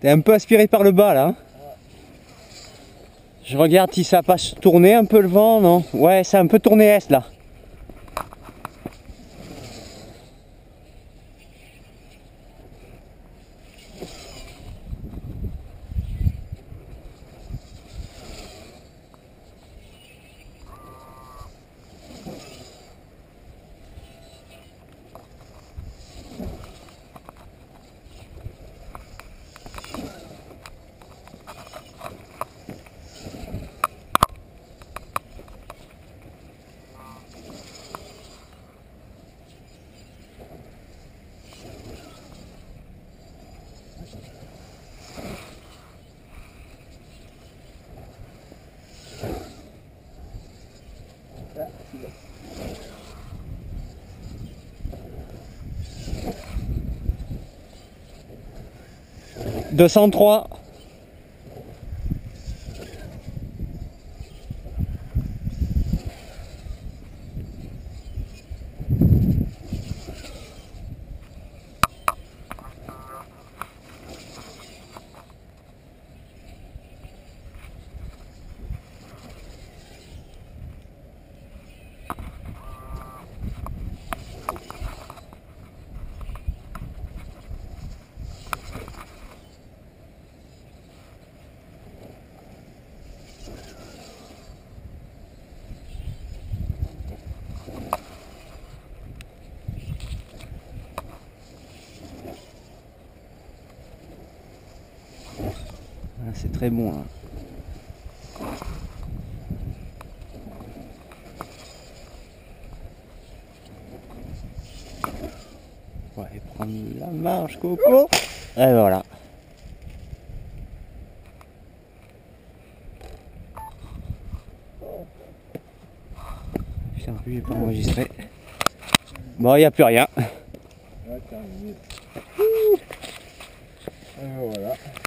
T'es un peu aspiré par le bas là. Hein. Je regarde si ça a pas tourné un peu le vent, non? Ouais, ça a un peu tourné est là. « 203 ». C'est très bon là. On va aller prendre la marche, Coco. Et voilà. Putain, lui, j'ai pas enregistré. Bon, il n'y a plus rien. Voilà.